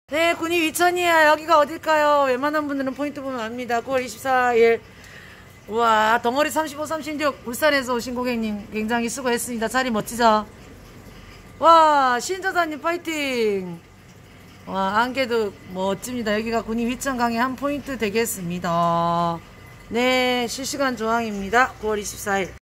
네, 군이 위천이야. 여기가 어딜까요? 웬만한 분들은 포인트 보면 압니다. 9월 24일. 우와, 덩어리 35, 36. 울산에서 오신 고객님 굉장히 수고했습니다. 자리 멋지죠? 와, 신저자님 파이팅! 와, 안개도 멋집니다. 여기가 군이 위천강의 한 포인트 되겠습니다. 네, 실시간 조항입니다. 9월 24일.